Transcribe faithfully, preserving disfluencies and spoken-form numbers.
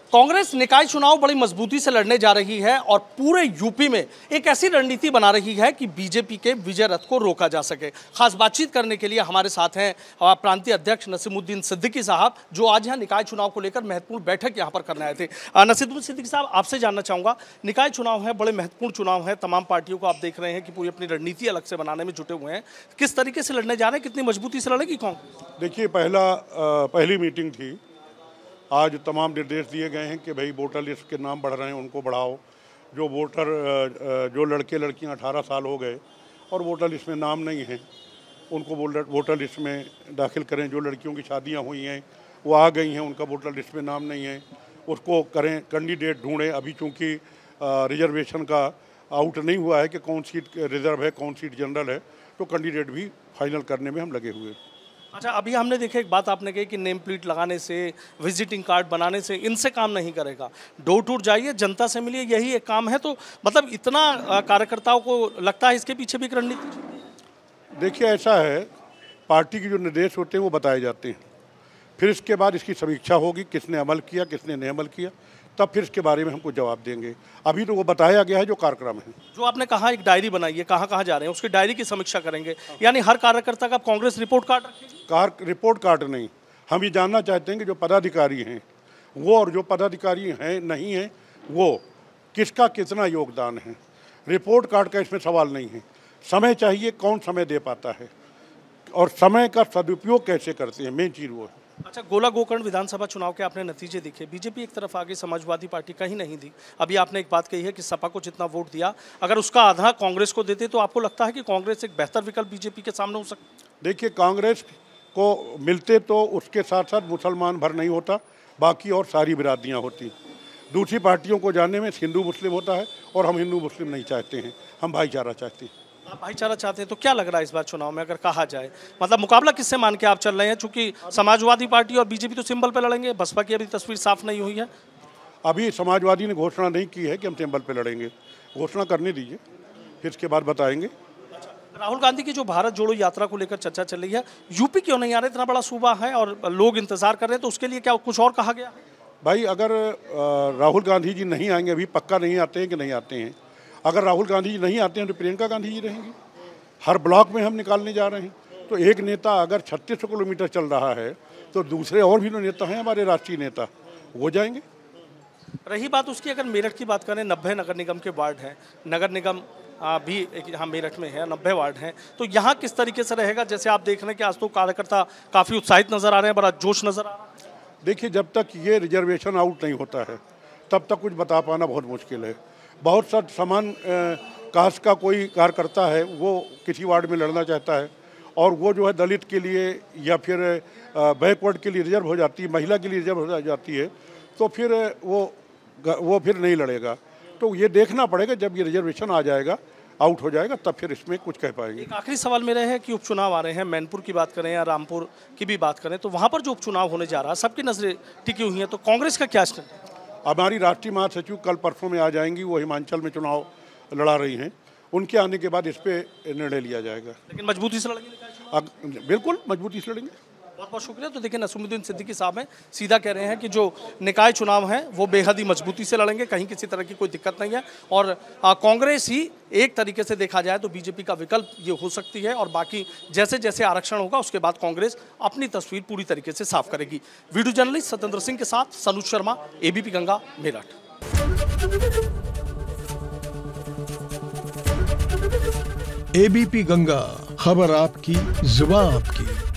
कांग्रेस निकाय चुनाव बड़ी मजबूती से लड़ने जा रही है और पूरे यूपी में एक ऐसी रणनीति बना रही है कि बीजेपी के विजय रथ को रोका जा सके। खास बातचीत करने के लिए हमारे साथ हैं प्रांतीय अध्यक्ष नसीमुद्दीन सिद्दीकी साहब, जो आज यहाँ निकाय चुनाव को लेकर महत्वपूर्ण बैठक यहाँ पर करने आए थे। नसीमुद्दीन सिद्दीकी साहब, आपसे जानना चाहूँगा, निकाय चुनाव है, बड़े महत्वपूर्ण चुनाव है, तमाम पार्टियों को आप देख रहे हैं कि पूरी अपनी रणनीति अलग से बनाने में जुटे हुए हैं, किस तरीके से लड़ने जा रहे हैं, कितनी मजबूती से लड़ेगी कांग्रेस? देखिए, पहला पहली मीटिंग थी, आज तमाम निर्देश दिए गए हैं कि भाई वोटर लिस्ट के नाम बढ़ रहे हैं उनको बढ़ाओ। जो वोटर जो लड़के लड़कियां अठारह साल हो गए और वोटर लिस्ट में नाम नहीं है उनको वोटर लिस्ट में दाखिल करें। जो लड़कियों की शादियां हुई हैं वो आ गई हैं, उनका वोटर लिस्ट में नाम नहीं है, उसको करें, कैंडिडेट ढूंढें। अभी चूँकि रिजर्वेशन का आउट नहीं हुआ है कि कौन सीट रिजर्व है कौन सीट जनरल है, तो कैंडिडेट भी फाइनल करने में हम लगे हुए हैं। अच्छा, अभी हमने देखा एक बात आपने कही कि नेम प्लेट लगाने से, विजिटिंग कार्ड बनाने से, इनसे काम नहीं करेगा। डोर टू डोर जाइए, जनता से मिलिए, यही एक काम है। तो मतलब इतना कार्यकर्ताओं को लगता है इसके पीछे भी एक रणनीति? देखिए, ऐसा है, पार्टी के जो निर्देश होते हैं वो बताए जाते हैं, फिर इसके बाद इसकी समीक्षा होगी, किसने अमल किया किसने नहीं अमल किया, तब फिर इसके बारे में हमको जवाब देंगे। अभी तो वो बताया गया है जो कार्यक्रम है। जो आपने कहा एक डायरी बनाइए, कहाँ कहाँ जा रहे हैं, उसकी डायरी की समीक्षा करेंगे, यानी हर कार्यकर्ता का कांग्रेस रिपोर्ट कार्ड रखेगी? कार रिपोर्ट कार्ड नहीं, हम ये जानना चाहते हैं कि जो पदाधिकारी हैं वो और जो पदाधिकारी हैं नहीं हैं वो किसका कितना योगदान है। रिपोर्ट कार्ड का इसमें सवाल नहीं है। समय चाहिए, कौन समय दे पाता है और समय का सदुपयोग कैसे करते हैं, मेन चीज़ वो है। अच्छा, गोला गोकर्ण विधानसभा चुनाव के आपने नतीजे देखे, बीजेपी एक तरफ आगे, समाजवादी पार्टी कहीं नहीं दी। अभी आपने एक बात कही है कि सपा को जितना वोट दिया, अगर उसका आधा कांग्रेस को देते तो आपको लगता है कि कांग्रेस एक बेहतर विकल्प बीजेपी के सामने हो सकता? देखिए, कांग्रेस को मिलते तो उसके साथ साथ मुसलमान भर नहीं होता, बाकी और सारी बिरादरियाँ होती। दूसरी पार्टियों को जानने में हिंदू मुस्लिम होता है और हम हिंदू मुस्लिम नहीं चाहते हैं, हम भाईचारा चाहते हैं। आप भाईचारा चाहते हैं, तो क्या लग रहा है इस बार चुनाव में, अगर कहा जाए, मतलब मुकाबला किससे मान के आप चल रहे हैं? चूंकि समाजवादी पार्टी और बीजेपी तो सिंबल पे लड़ेंगे, बसपा की अभी तस्वीर साफ नहीं हुई है। अभी समाजवादी ने घोषणा नहीं की है कि हम सिंबल पे लड़ेंगे, घोषणा करने दीजिए, फिर इसके बाद बताएंगे। राहुल गांधी की जो भारत जोड़ो यात्रा को लेकर चर्चा चल रही है, यूपी क्यों नहीं आ रहे? इतना बड़ा सूबा है और लोग इंतजार कर रहे हैं, तो उसके लिए क्या कुछ और कहा गया? भाई, अगर राहुल गांधी जी नहीं आएंगे, अभी पक्का नहीं आते हैं कि नहीं आते हैं, अगर राहुल गांधी जी नहीं आते हैं तो प्रियंका गांधी जी रहेंगी। हर ब्लॉक में हम निकालने जा रहे हैं, तो एक नेता अगर छत्तीस सौ किलोमीटर चल रहा है तो दूसरे और भी नेता हैं हमारे राष्ट्रीय नेता, वो जाएंगे। रही बात उसकी, अगर मेरठ की बात करें, नब्बे नगर निगम के वार्ड हैं, नगर निगम आ, भी एक यहाँ मेरठ में है, नब्बे वार्ड हैं, तो यहाँ किस तरीके से रहेगा? जैसे आप देख रहे हैं कि आज तो कार्यकर्ता काफ़ी उत्साहित नजर आ रहे हैं, बड़ा जोश नजर आ रहा है। देखिए, जब तक ये रिजर्वेशन आउट नहीं होता है तब तक कुछ बता पाना बहुत मुश्किल है। बहुत सा समान कास्ट का कोई कार्यकर्ता है, वो किसी वार्ड में लड़ना चाहता है और वो जो है दलित के लिए या फिर बैकवर्ड के लिए रिजर्व हो जाती है, महिला के लिए रिजर्व हो जाती है, तो फिर वो वो फिर नहीं लड़ेगा। तो ये देखना पड़ेगा, जब ये रिजर्वेशन आ जाएगा, आउट हो जाएगा, तब फिर इसमें कुछ कह पाएंगे। एक आखिरी सवाल मेरा है कि उपचुनाव आ रहे हैं, मैनपुर की बात करें या रामपुर की भी बात करें, तो वहाँ पर जो उपचुनाव होने जा रहा है, सबकी नजरें टिकी हुई हैं, तो कांग्रेस का क्या स्टैंड? हमारी राष्ट्रीय महासचिव कल परसों में आ जाएंगी, वो हिमाचल में चुनाव लड़ा रही हैं, उनके आने के बाद इस पर निर्णय लिया जाएगा। लेकिन मजबूती से लड़ेंगे? बिल्कुल मजबूती से लड़ेंगे। बहुत बहुत शुक्रिया। तो देखिए, नसीमुद्दीन सिद्दीकी साहब हैं, सीधा कह रहे हैं कि जो निकाय चुनाव हैं वो बेहद ही मजबूती से लड़ेंगे, कहीं किसी तरह की कोई दिक्कत नहीं है, और कांग्रेस ही एक तरीके से देखा जाए तो बीजेपी का विकल्प ये हो सकती है, और बाकी जैसे जैसे आरक्षण होगा उसके बाद कांग्रेस अपनी तस्वीर पूरी तरीके से साफ करेगी। वीडियो जर्नलिस्ट सत्येंद्र सिंह के साथ सनुज शर्मा, एबीपी गंगा, मेरठ। एबीपी गंगा, खबर आपकी, जुबान आपकी।